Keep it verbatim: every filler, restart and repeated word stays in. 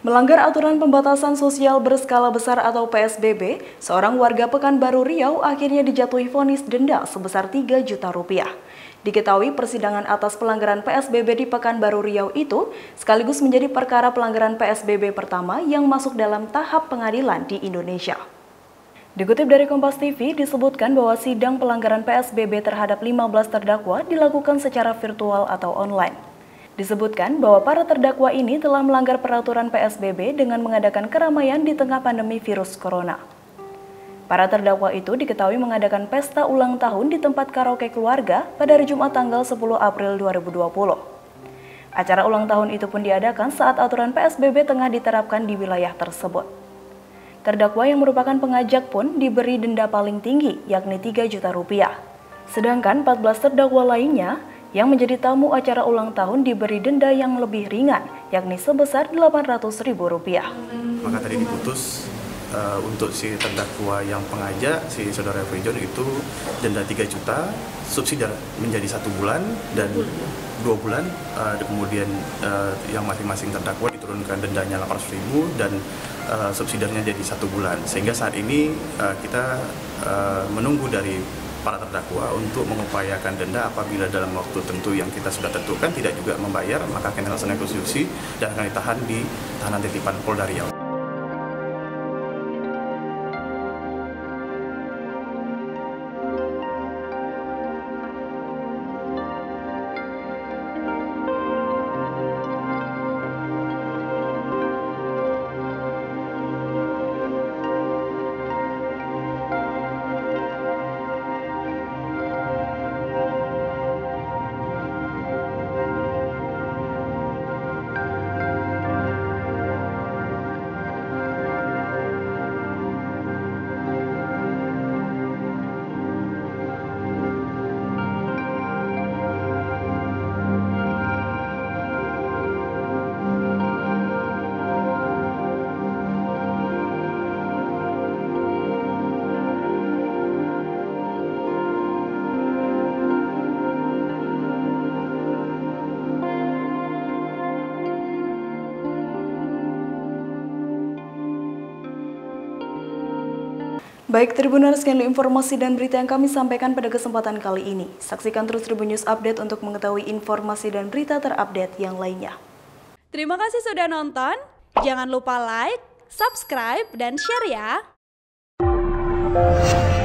Melanggar aturan pembatasan sosial berskala besar atau P S B B, seorang warga Pekanbaru Riau akhirnya dijatuhi vonis denda sebesar tiga juta rupiah. Diketahui persidangan atas pelanggaran P S B B di Pekanbaru Riau itu sekaligus menjadi perkara pelanggaran P S B B pertama yang masuk dalam tahap pengadilan di Indonesia. Dikutip dari Kompas T V, disebutkan bahwa sidang pelanggaran P S B B terhadap lima belas terdakwa dilakukan secara virtual atau online. Disebutkan bahwa para terdakwa ini telah melanggar peraturan P S B B dengan mengadakan keramaian di tengah pandemi virus corona. Para terdakwa itu diketahui mengadakan pesta ulang tahun di tempat karaoke keluarga pada hari Jumat tanggal sepuluh April dua ribu dua puluh. Acara ulang tahun itu pun diadakan saat aturan P S B B tengah diterapkan di wilayah tersebut. Terdakwa yang merupakan pengajak pun diberi denda paling tinggi, yakni tiga juta rupiah. Sedangkan empat belas terdakwa lainnya yang menjadi tamu acara ulang tahun diberi denda yang lebih ringan, yakni sebesar delapan ratus ribu rupiah. Maka tadi diputus uh, untuk si terdakwa yang pengajak, si saudara Frijon itu denda tiga juta, subsidi menjadi satu bulan dan dua bulan, uh, kemudian uh, yang masing-masing terdakwa diturunkan dendanya delapan ratus ribu dan uh, subsidinya jadi satu bulan. Sehingga saat ini uh, kita uh, menunggu dari para terdakwa untuk mengupayakan denda apabila dalam waktu tentu yang kita sudah tentukan tidak juga membayar, maka akan dilaksanakan konstitusi dan akan ditahan di tahanan titipan Polda Riau. Baik Tribuners, sekian informasi dan berita yang kami sampaikan pada kesempatan kali ini. Saksikan terus Tribun News Update untuk mengetahui informasi dan berita terupdate yang lainnya. Terima kasih sudah nonton. Jangan lupa like, subscribe, dan share ya.